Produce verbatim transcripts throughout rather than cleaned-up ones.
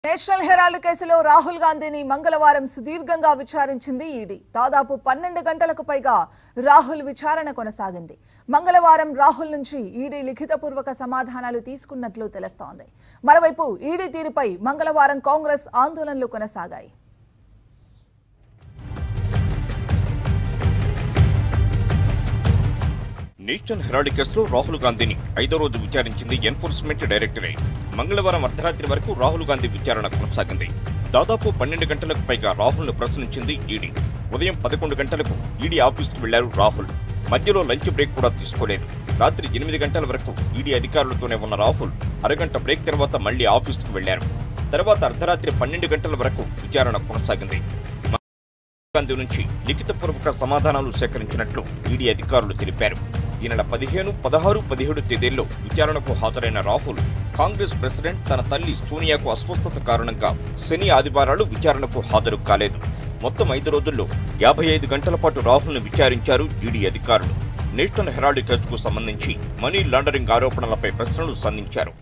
National Herald కేసులో రాహుల్ గాంధీని మంగళవారం సుదీర్ఘంగా విచారించింది ఈడీ. దాదాపు పన్నెండు గంటలకు పైగా రాహుల్ విచారణ కొనసాగింది. మంగళవారం రాహుల్ నుంచి ఈడీ లిఖితపూర్వక సమాధానాలు తీసుకున్నట్లు తెలుస్తోంది. మరోవైపు ఈడీ తీరుపై మంగళవారం కాంగ్రెస్ ఆందోళనలు కొనసాగాయి. నేషనల్ హెరాల్డ్ కేసులో రాహుల్ గాంధీని ఐదో రోజు విచారించింది ఎన్ఫోర్స్మెంట్ డైరెక్టరేట్. మంగళవారం అర్ధరాత్రి వరకు రాహుల్ గాంధీ విచారణ కొనసాగింది. దాదాపు పన్నెండు గంటలకు పైగా రాహుల్ను ప్రశ్నించింది ఈడీ. ఉదయం పదకొండు గంటలకు ఈడీ ఆఫీస్కు వెళ్లారు రాహుల్. మధ్యలో లంచ్ బ్రేక్ కూడా తీసుకోలేదు. రాత్రి ఎనిమిది గంటల వరకు ఈడీ అధికారులతోనే ఉన్న రాహుల్ అరగంట బ్రేక్ తర్వాత మళ్లీ ఆఫీస్కు వెళ్లారు. తర్వాత అర్ధరాత్రి పన్నెండు గంటల వరకు విచారణ కొనసాగింది. గాంధీ నుంచి లిఖితపూర్వక సమాధానాలు సేకరించినట్లు ఈడీ అధికారులు తెలిపారు. ఈ నెల పదిహేను పదహారు పదిహేడు తేదీల్లో విచారణకు హాజరైన రాహుల్ కాంగ్రెస్ ప్రెసిడెంట్ తన తల్లి సోనియాకు అస్వస్థత కారణంగా శని ఆదివారాలు విచారణకు హాజరు కాలేదు. మొత్తం ఐదు రోజుల్లో యాభై ఐదు గంటల పాటు రాహుల్ను విచారించారు ఈడీ అధికారులు. నేషనల్ హెరాల్డ్ కేసుకు సంబంధించి మనీ లాండరింగ్ ఆరోపణలపై ప్రశ్నలు సంధించారు.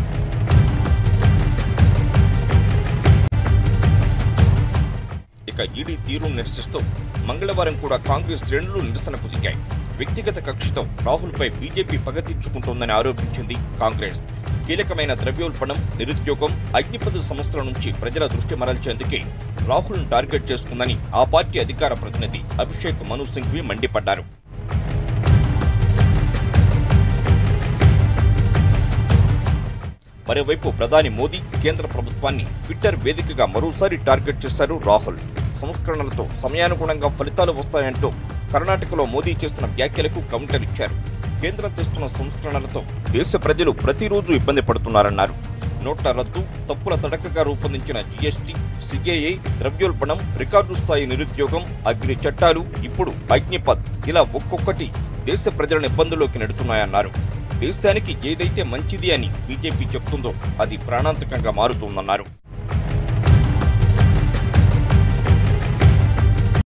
ఇక ఈడీ తీరును నిరసిస్తూ మంగళవారం కూడా కాంగ్రెస్ శ్రేణులు నిరసనకు దిగాయి. వ్యక్తిగత కక్షతో రాహుల్పై బీజేపీ పగ తీర్చుకుంటోందని ఆరోపించింది కాంగ్రెస్. కీలకమైన ద్రవ్యోల్బణం, నిరుద్యోగం, అగ్నిపథ సమస్యల నుంచి ప్రజల దృష్టి మరల్చేందుకే రాహుల్ను టార్గెట్ చేసుకుందని ఆ పార్టీ అధికార ప్రతినిధి అభిషేక్ మను సింఘ్వి మండిపడ్డారు. మరోవైపు ప్రధాని మోదీ కేంద్ర ప్రభుత్వాన్ని ట్విట్టర్ వేదికగా మరోసారి టార్గెట్ చేశారు రాహుల్. సంస్కరణలతో సమయానుగుణంగా ఫలితాలు వస్తాయంటూ కర్ణాటకలో మోదీ చేస్తున్న వ్యాఖ్యలకు కౌంటర్ ఇచ్చారు. కేంద్రం తెస్తున్న సంస్కరణలతో దేశ ప్రజలు ప్రతిరోజు ఇబ్బంది పడుతున్నారన్నారు. నోట్ల రద్దు, తప్పుల తడకగా రూపొందించిన జీఎస్టీ, సిఏఏ, ద్రవ్యోల్బణం, రికార్డు స్థాయి నిరుద్యోగం, అగ్ని చట్టాలు, ఇప్పుడు అగ్నిపథ్ ఇలా ఒక్కొక్కటి దేశ ప్రజలను ఇబ్బందుల్లోకి నెడుతున్నాయన్నారు. దేశానికి ఏదైతే మంచిది అని బీజేపీ చెప్తుందో అది ప్రాణాంతకంగా మారుతుందన్నారు.